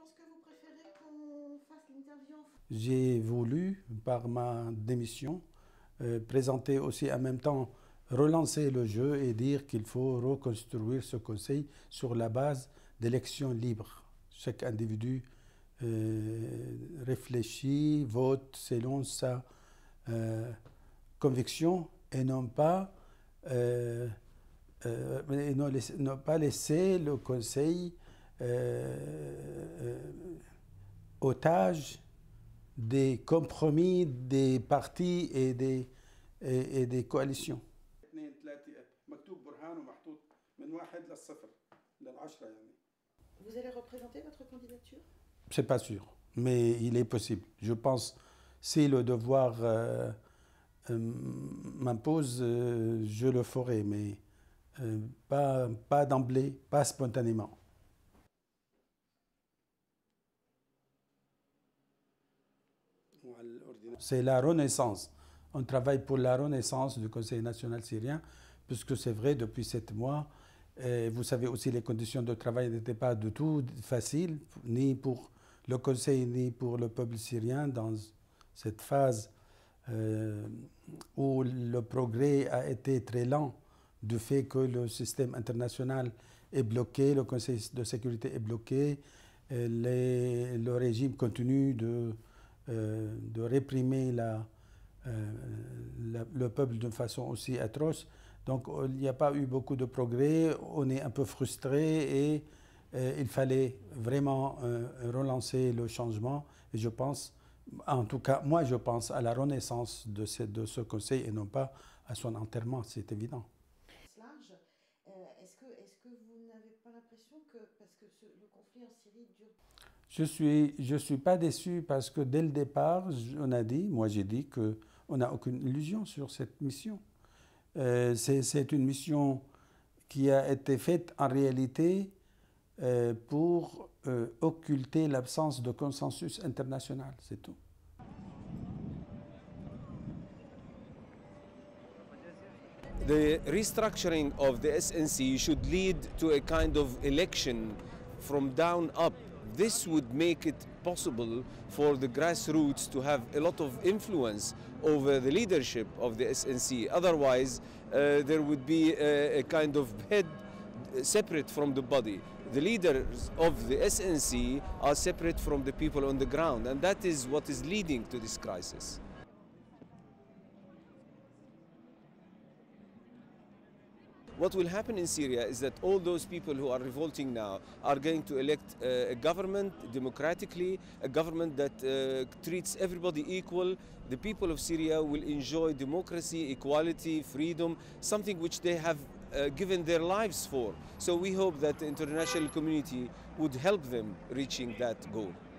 pense que vous préférez qu'on fasse l'interview en français. J'ai voulu, par ma démission, présenter aussi en même temps, relancer le jeu et dire qu'il faut reconstruire ce conseil sur la base d'élections libres. Chaque individu réfléchit, vote selon sa conviction et non pas, ne pas laisser le conseil otage des compromis des partis et des coalitions. Vous allez représenter votre candidature? C'est pas sûr, mais il est possible. Je pense, si le devoir m'impose, je le ferai, mais pas d'emblée, pas spontanément. C'est la renaissance. On travaille pour la renaissance du Conseil national syrien, puisque c'est vrai, depuis 7 mois, vous savez aussi les conditions de travail n'étaient pas du tout faciles, ni pour le Conseil, ni pour le peuple syrien, dans cette phase où le progrès a été très lent, du fait que le système international est bloqué, le Conseil de sécurité est bloqué, le régime continue de réprimer le peuple d'une façon aussi atroce. Donc il n'y a pas eu beaucoup de progrès, on est un peu frustré et il fallait vraiment relancer le changement. Et je pense, en tout cas, moi je pense à la renaissance de ce conseil et non pas à son enterrement, c'est évident. Large. Est-ce que vous n'avez pas l'impression que, parce que le conflit en Syrie dure... Je suis pas déçu parce que dès le départ, moi j'ai dit qu'on n'a aucune illusion sur cette mission. C'est une mission qui a été faite en réalité pour occulter l'absence de consensus international, c'est tout. The restructuring of the SNC should lead to a kind of election from down up. This would make it possible for the grassroots to have a lot of influence over the leadership of the SNC. Otherwise, there would be a kind of head separate from the body. The leaders of the SNC are separate from the people on the ground, and that is what is leading to this crisis. What will happen in Syria is that all those people who are revolting now are going to elect a government democratically, a government that treats everybody equal. The people of Syria will enjoy democracy, equality, freedom, something which they have given their lives for. So we hope that the international community would help them reaching that goal.